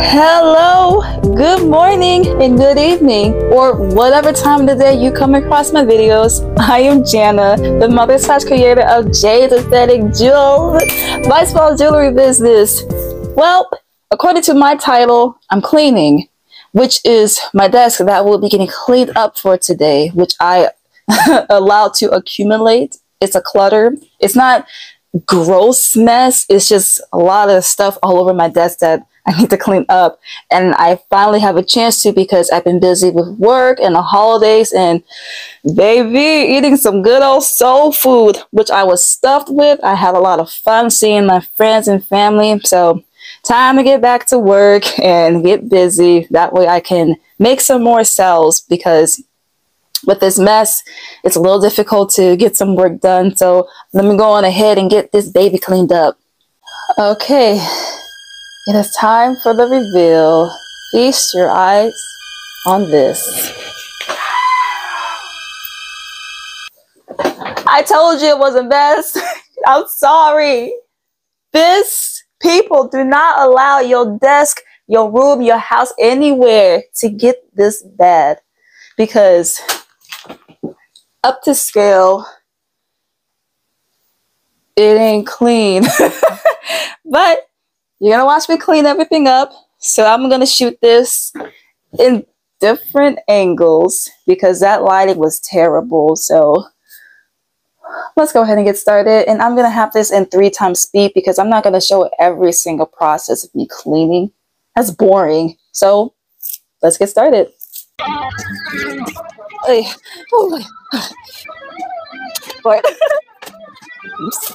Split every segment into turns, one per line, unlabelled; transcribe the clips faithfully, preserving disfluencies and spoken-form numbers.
Hello, good morning, and good evening, or whatever time of the day you come across my videos. I am Jana, the mother slash creator of Jay's Aesthetic Jewels, my small jewelry business. Well, according to my title, I'm cleaning, which is my desk that will be getting cleaned up for today, which I allowed to accumulate. It's a clutter. It's not gross mess. It's just a lot of stuff all over my desk that I need to clean up, and I finally have a chance to because I've been busy with work and the holidays and baby eating some good old soul food, which I was stuffed with. I had a lot of fun seeing my friends and family, so time to get back to work and get busy. That way I can make some more sales, because with this mess, it's a little difficult to get some work done. So let me go on ahead and get this baby cleaned up. Okay. It is time for the reveal. Feast your eyes on this. I told you it was a mess. I'm sorry. This, people do not allow your desk, your room, your house, anywhere to get this bad, because up to scale, it ain't clean. But you're gonna watch me clean everything up, so I'm gonna shoot this in different angles because that lighting was terrible. So let's go ahead and get started, and I'm gonna have this in three times speed because I'm not gonna show every single process of me cleaning. That's boring. So let's get started. Hey, oh my. What? Oops.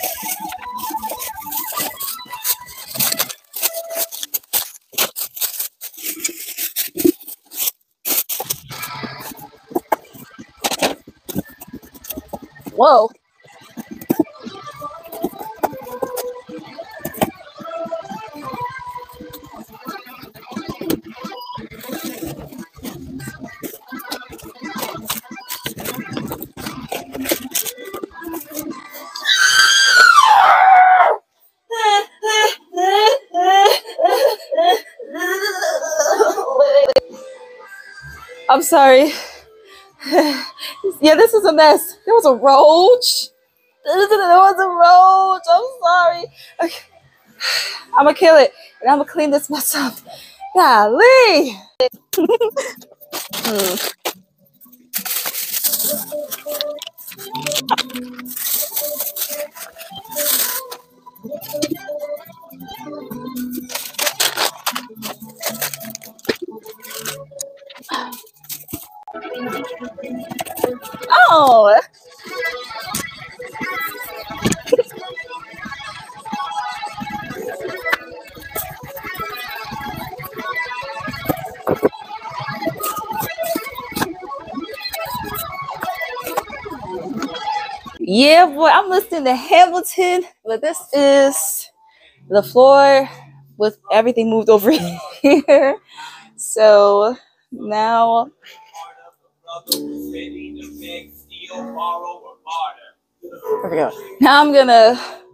Whoa. I'm sorry. Yeah, this is a mess. There was a roach. There was a roach. I'm sorry. Okay. I'm gonna kill it, and I'm gonna clean this mess up. Golly. hmm. Oh. Yeah, boy, I'm listening to Hamilton, but this is the floor with everything moved over here. So now, there we go. Now I'm gonna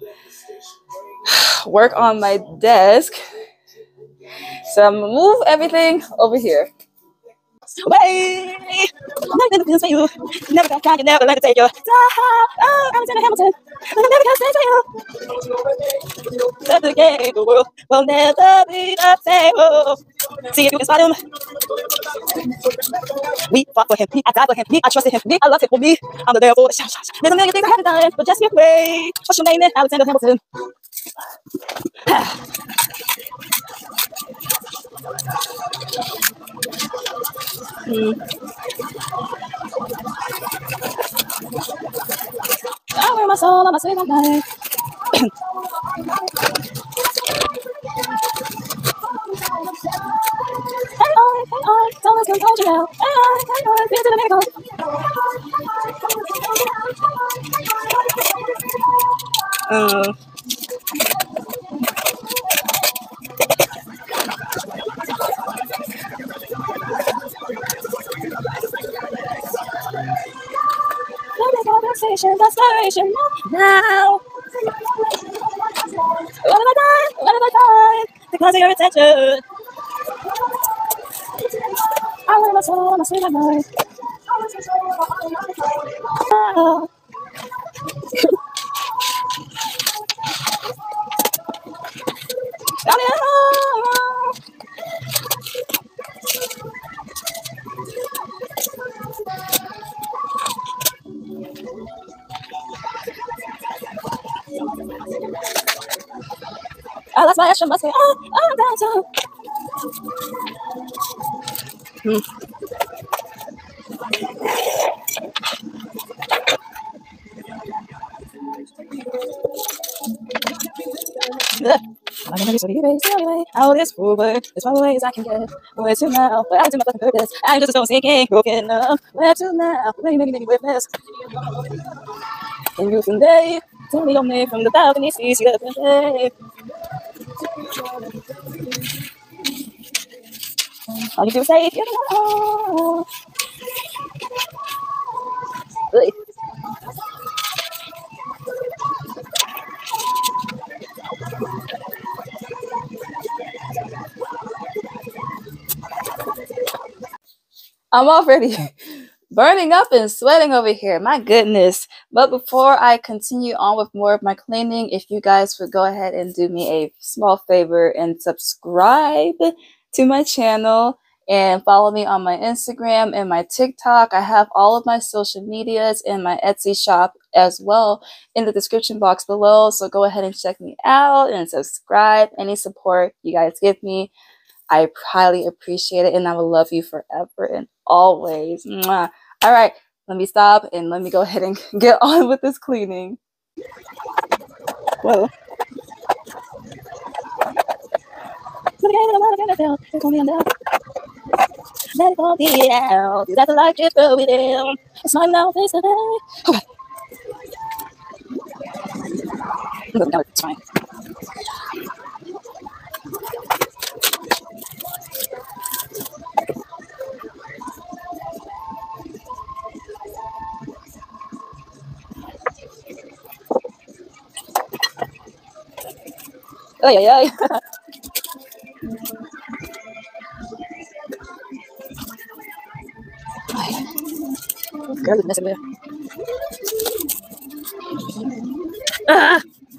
work on my desk. So I'm gonna move everything over here. Wait, I'm never gonna say you. Never gonna try, you never let it take you. Oh, Alexander Hamilton. I'm never gonna say to you. That the game, the world will never be the same. See if you can spot him. We fought for him. I died for him. I trusted him. I loved him for me. I'm the devil. There's a million things I haven't done, but just you wait. What's your name then? Alexander Hamilton. Hmm. I wear my soul on my sleeve at night. Hey on, hey on, don't let's control you now. Hey on, hey on, feel to the miracle. Uh. Conversation, desperation now. What have I done? What have I done? Because of your attention. I let my soul, my sleep at night. Oh. I lost my extra muscle. Oh, I'm down to. Hmm. I'm gonna be so deep, anyway. How this fool, but there's probably ways I can get where to now. But I do my fucking purpose. I just don't sinking, broken up. Where to now? Many, many, many witness. And you from day, tell me on me from the balcony, see, see the day. All you do is say, you know. Really? I'm already burning up and sweating over here. My goodness. But before I continue on with more of my cleaning, if you guys would go ahead and do me a small favor and subscribe to my channel and follow me on my Instagram and my TikTok. I have all of my social medias and my Etsy shop as well in the description box below. So go ahead and check me out and subscribe. Any support you guys give me, I highly appreciate it, and I will love you forever and always. Mwah. All right, let me stop and let me go ahead and get on with this cleaning. Whoa. Let it all be out. That's the life just go with it. It's my now face to face. Okay. No, it's fine. Oh, yeah, yeah. Girl, it's messing with her. Ah!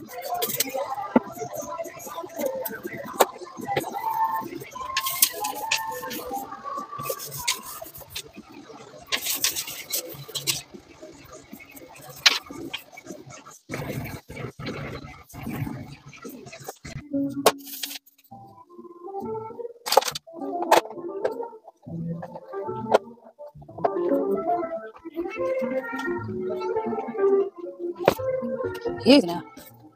Easy now.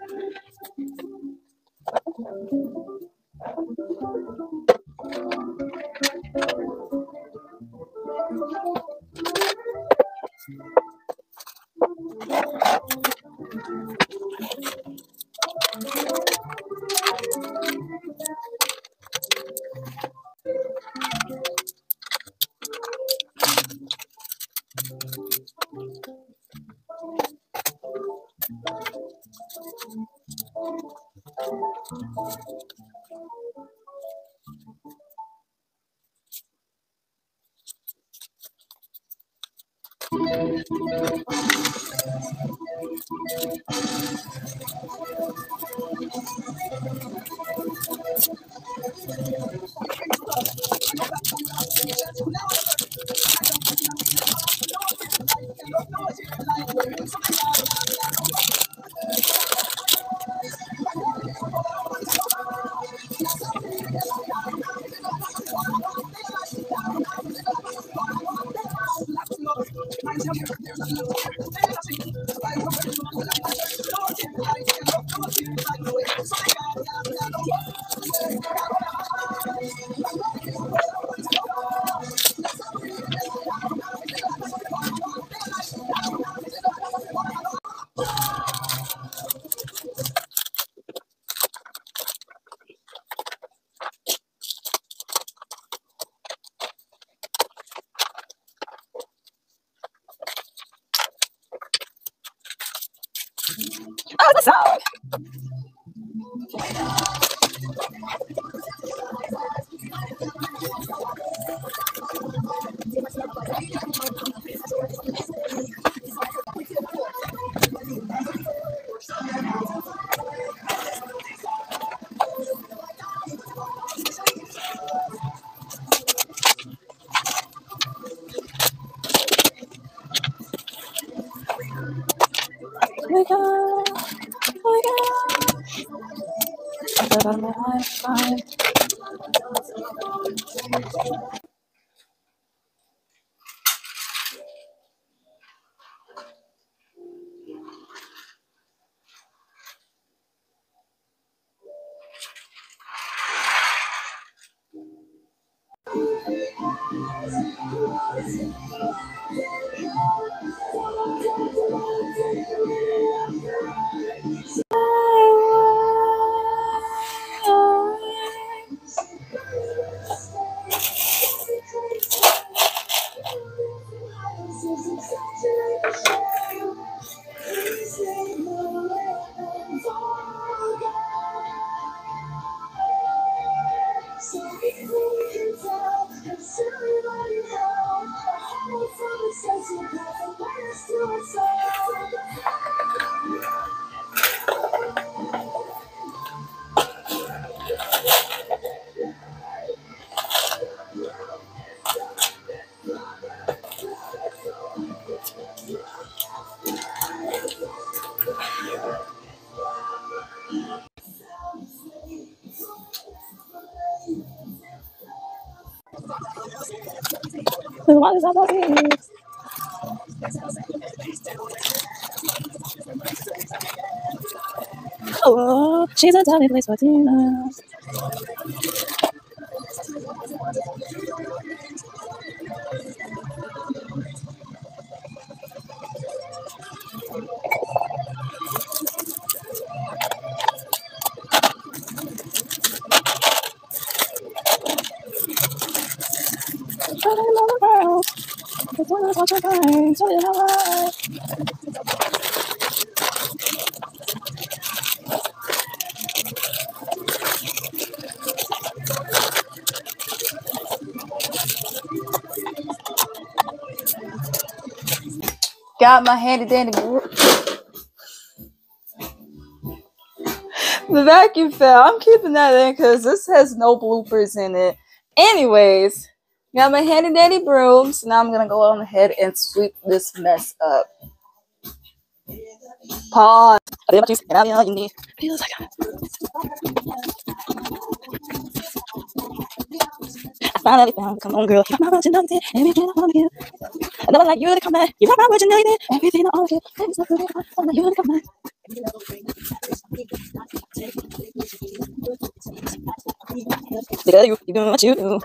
Oh, that's all. What is happening? Oh, she's a tiny place for dinner. Got my handy dandy. The vacuum fell. I'm keeping that in because this has no bloopers in it. Anyways, got my handy dandy broom. So now I'm going to go on ahead and sweep this mess up. Pause. I finally found, come on girl, you're my virginity, everything I want to give. I never like you to come back, you're my virginity, everything I want to give. It's not good, I want you to come back. Because you, you doing what you do.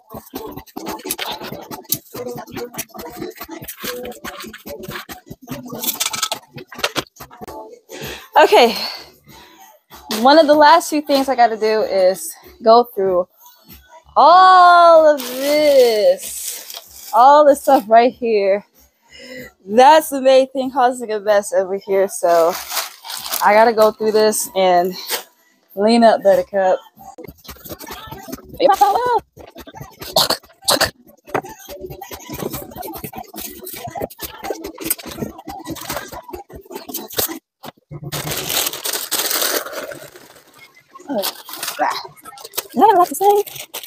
Okay, one of the last few things I got to do is go through all of this, all this stuff right here. That's the main thing causing a mess over here. So I got to go through this and clean up Buttercup. I have a lot to say.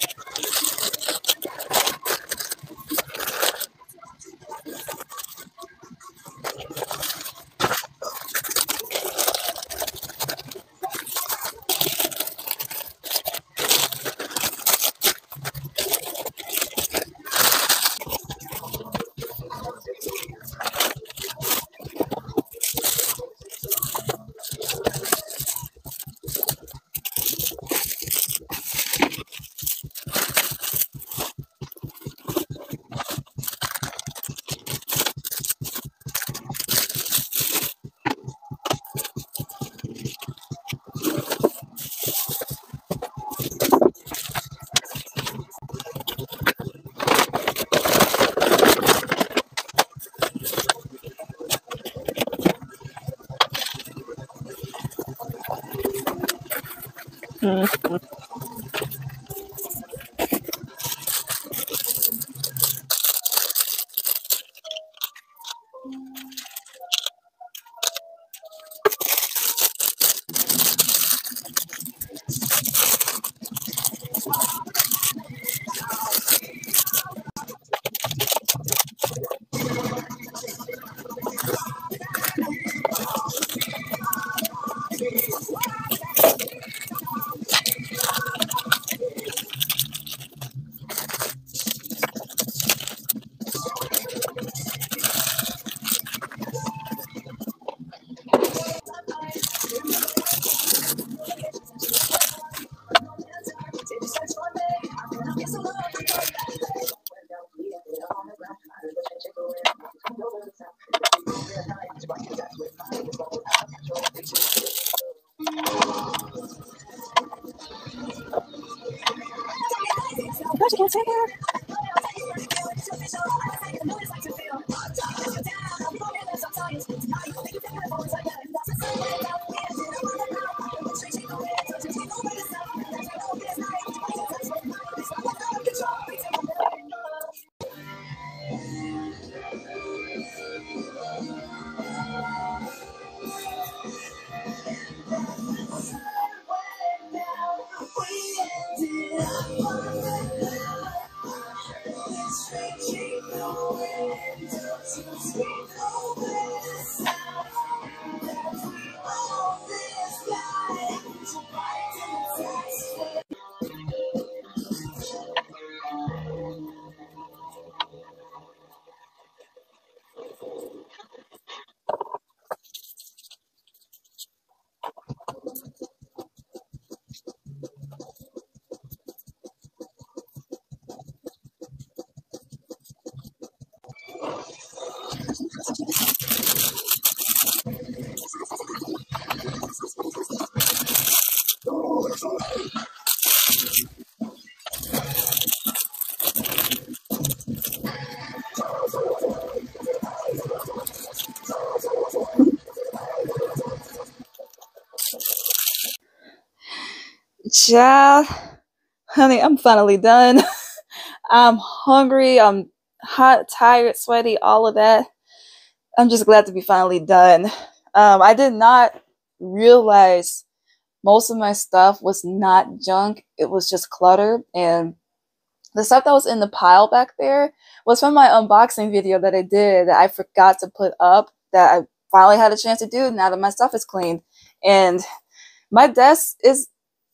Mm-hmm. Child, honey, I'm finally done. I'm hungry, I'm hot, tired, sweaty, all of that. I'm just glad to be finally done. Um, I did not realize most of my stuff was not junk. It was just clutter. And the stuff that was in the pile back there was from my unboxing video that I did that I forgot to put up, that I finally had a chance to do now that my stuff is cleaned. And my desk is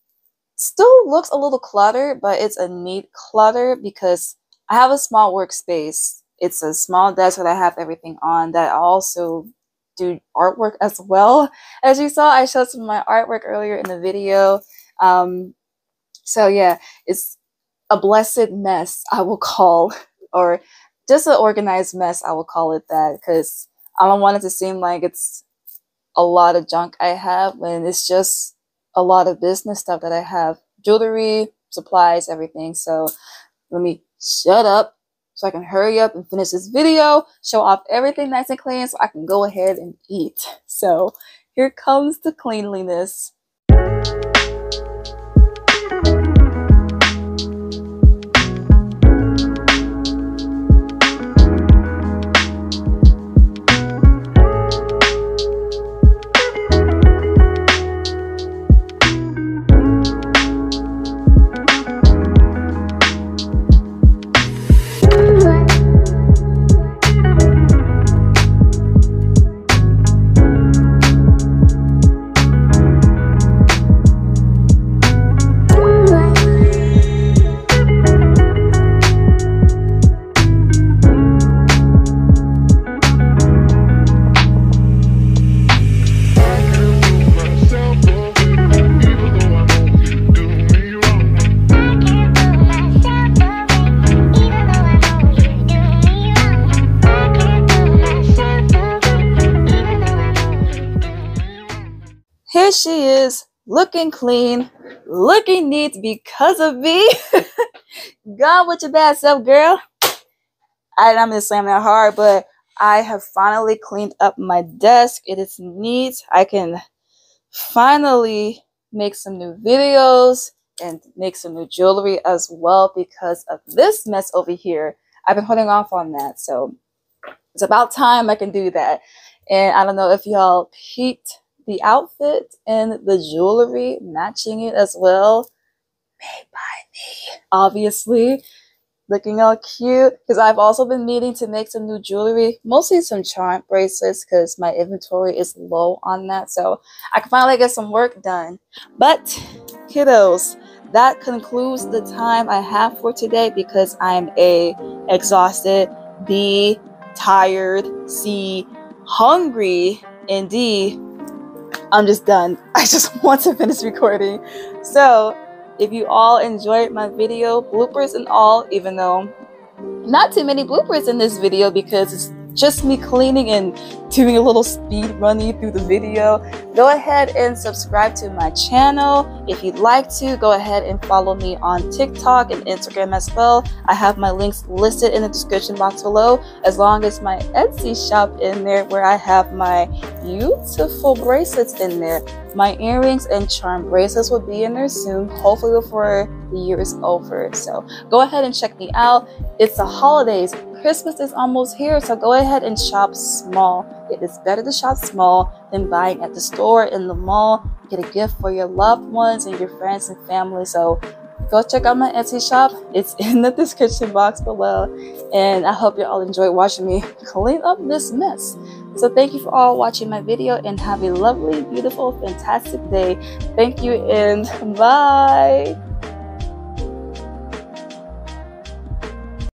still looks a little cluttered, but it's a neat clutter because I have a small workspace. It's a small desk that I have everything on, that I also do artwork as well. As you saw, I showed some of my artwork earlier in the video. Um, so yeah, it's a blessed mess, I will call, or just an organized mess, I will call it that, because I don't want it to seem like it's a lot of junk I have when it's just a lot of business stuff that I have. Jewelry, supplies, everything. So let me shut up so I can hurry up and finish this video, show off everything nice and clean so I can go ahead and eat. So here comes the cleanliness. Here she is, looking clean, looking neat because of me. Gone with your bad self, girl. I, I'm just saying that hard, but I have finally cleaned up my desk. It is neat. I can finally make some new videos and make some new jewelry as well because of this mess over here. I've been holding off on that, so it's about time I can do that. And I don't know if y'all peeked the outfit and the jewelry matching it as well. Made by me, obviously. Looking all cute, because I've also been needing to make some new jewelry, mostly some charm bracelets because my inventory is low on that, so I can finally get some work done. But kiddos, that concludes the time I have for today because I'm A, exhausted, B, tired, C, hungry, and D, I'm just done. I just want to finish recording. So if you all enjoyed my video, bloopers and all, even though not too many bloopers in this video because it's just me cleaning and doing a little speed running through the video, go ahead and subscribe to my channel. If you'd like to, go ahead and follow me on TikTok and Instagram as well. I have my links listed in the description box below, as long as my Etsy shop in there where I have my beautiful bracelets in there. My earrings and charm bracelets will be in there soon, hopefully before the year is over. So go ahead and check me out. It's the holidays. Christmas is almost here, so go ahead and shop small. It is better to shop small than buying at the store, in the mall. Get a gift for your loved ones and your friends and family. So go check out my Etsy shop. It's in the description box below. And I hope you all enjoy watching me clean up this mess. So thank you for all watching my video, and have a lovely, beautiful, fantastic day. Thank you and bye.